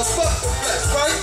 fuck the rest, right?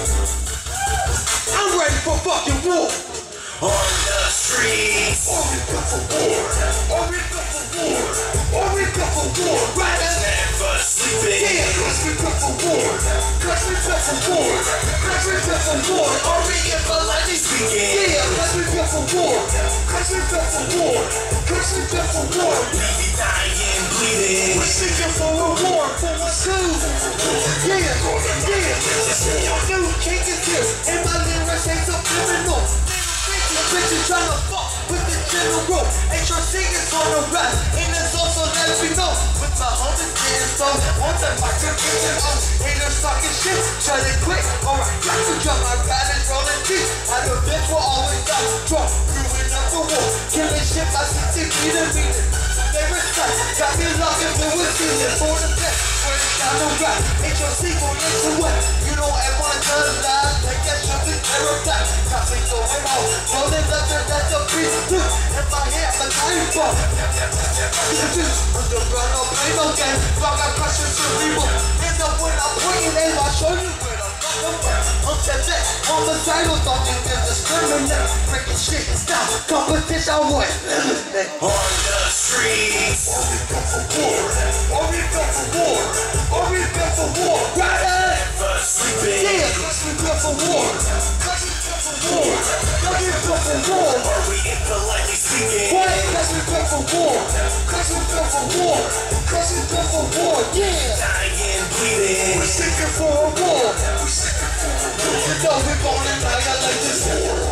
I'm ready for fucking war. On the streets, Or we go for war. Or we go for war. Or we go for war. Right now. never sleeping. Yeah, cause we go for war. Cause we go for war. Cause we go for war. Or we get politely speaking. Yeah, cause we go for war. Cause we go for war. Cause we go for war. We be dying, bleeding. We're seeking for a war, for a soul. Yeah, yeah. New king is here, and my lyrics ain't so criminal. Bitches tryna fuck with the general. HRC is on the rap, and it's also let me know. With my homies getting stoned, on the microphone on. Haters talking shit, try to quit. Alright, got to drop my patterns rolling deep. I know bitch will always got to drop. Brewing up a war, killing shit by 60 feet of meaning. Favorite sight, got me locked in with season for the best. Where it's down the rap, HRC gon' let you wet. You don't ever wanna tell a lie, take that shit to terror. Got me going on, rolling up there, that's a piece of dude. In my head, I'm a time bomb. Underground, no play no game. Rock got questions to people. End up when I'm pointing aim, I'll show you where the fuck I'm at. I'm that homicidal, don't think they're discriminate. Breaking shit, stop, competition, what? On the streets, Or we go for war. Or we go for war. Or we go for war. Right now. never sleeping. Yeah, cause we go for war. Cause we go for war. Cause we go for war. Or we get politely speaking. What? Cause we go for war. Cause we go for war. Cause we go for war. Yeah. Dying, bleeding. We're seeking for a war. We're seeking for a war. You know we're gonna annihilate this war.